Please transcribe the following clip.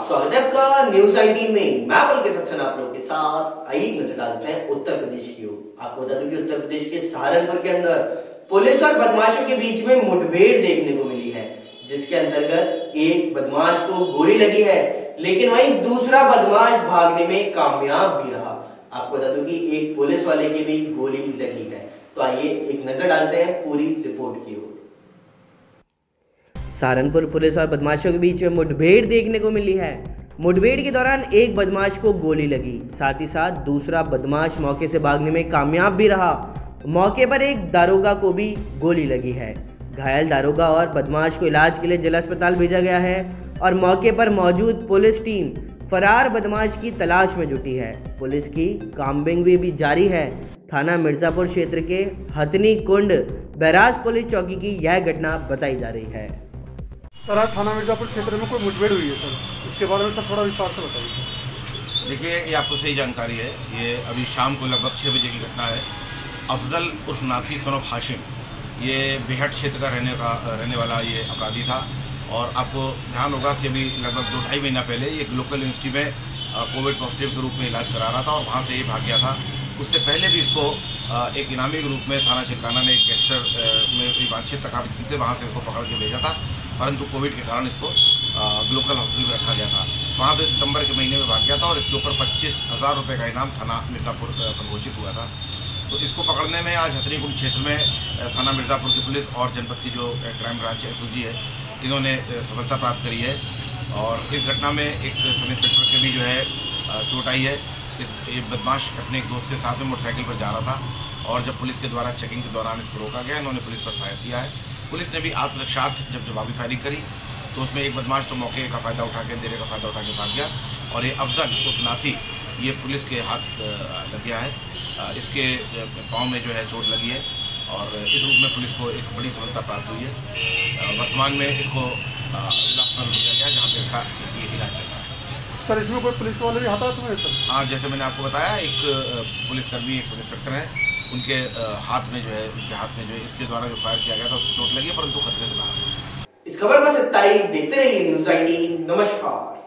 स्वागत है आपका न्यूज 19 में। मैं पुलकित सक्सेना आप लोग के साथ। आइए नजर डालते हैं उत्तर प्रदेश की ओर। आपको बता दूं कि उत्तर प्रदेश के सहारनपुर के अंदर पुलिस और बदमाशों के बीच में मुठभेड़ देखने को मिली है, जिसके अंतर्गत एक बदमाश को गोली लगी है, लेकिन वहीं दूसरा बदमाश भागने में कामयाब भी रहा। आपको बता दूं कि एक पुलिस वाले की भी गोली लगी है। तो आइए एक नजर डालते हैं पूरी रिपोर्ट की ओर। सहारनपुर पुलिस और बदमाशों के बीच में मुठभेड़ देखने को मिली है। मुठभेड़ के दौरान एक बदमाश को गोली लगी, साथ ही साथ दूसरा बदमाश मौके से भागने में कामयाब भी रहा। मौके पर एक दारोगा को भी गोली लगी है। घायल दारोगा और बदमाश को इलाज के लिए जिला अस्पताल भेजा गया है और मौके पर मौजूद पुलिस टीम फरार बदमाश की तलाश में जुटी है। पुलिस की काम्बिंग भी जारी है। थाना मिर्जापुर क्षेत्र के हथनी कुंड बैराज पुलिस चौकी की यह घटना बताई जा रही है। सर, आज थाना मिर्जापुर क्षेत्र में कोई मुठभेड़ हुई है सर, उसके बारे में सर थोड़ा विस्तार से बताइए। देखिए, ये आपको सही जानकारी है। ये अभी शाम को लगभग 6 बजे की घटना है। अफजल उर्फ नाथी सन ऑफ हाशिम, ये बेहट क्षेत्र का रहने वाला ये अपराधी था। और आपको ध्यान होगा कि अभी लगभग 2-2.5 महीना पहले ये लोकल यूनिवर्सिटी में कोविड पॉजिटिव के रूप में इलाज करा रहा था और वहाँ से ये भाग गया था। उससे पहले भी इसको एक इनामी के रूप में थाना चिलकाना ने एक गैंगस्टर में वांछित तकाफी से वहाँ से इसको पकड़ के भेजा था, परंतु कोविड के कारण इसको लोकल हॉस्पिटल में रखा गया था। वहाँ से सितंबर के महीने में भाग गया था और इसके ऊपर 25,000 रुपये का इनाम थाना मिर्ज़ापुर पर घोषित हुआ था। तो इसको पकड़ने में आज हथनीकुंड क्षेत्र में थाना मिर्ज़ापुर की पुलिस और जनपद की जो क्राइम ब्रांच एसओजी है, इन्होंने सफलता प्राप्त करी है। और इस घटना में एक सब इंस्पेक्टर के भी जो है चोट आई है। ये बदमाश अपने एक दोस्त के साथ में मोटरसाइकिल पर जा रहा था और जब पुलिस के द्वारा चेकिंग के दौरान इसको रोका गया, इन्होंने पुलिस पर फायर किया है। पुलिस ने भी आत्मरक्षार्थ जब जवाबी फायरिंग करी तो उसमें एक बदमाश तो मौके का फ़ायदा उठा के अंधेरे का फ़ायदा उठा के भाग गया और ये अफजल उस नाथी ये पुलिस के हाथ लग गया है। इसके पाँव में जो है चोट लगी है और इस रूप में पुलिस को एक बड़ी सफलता प्राप्त हुई है। वर्तमान में इसको जिला अस्पताल भेजा गया जहाँ पे इसका इलाज चल रहा है। सर, इसमें कोई पुलिस वाले भी हाथ में है सर? हाँ, जैसे मैंने आपको बताया, एक पुलिसकर्मी एक सब इंस्पेक्टर है, उनके हाथ में जो है इसके द्वारा जो फायर किया गया था उससे चोट लगी है, परंतु खतरे से बाहर। इस खबर में सच्चाई देखते रहिए न्यूज़ 19। नमस्कार।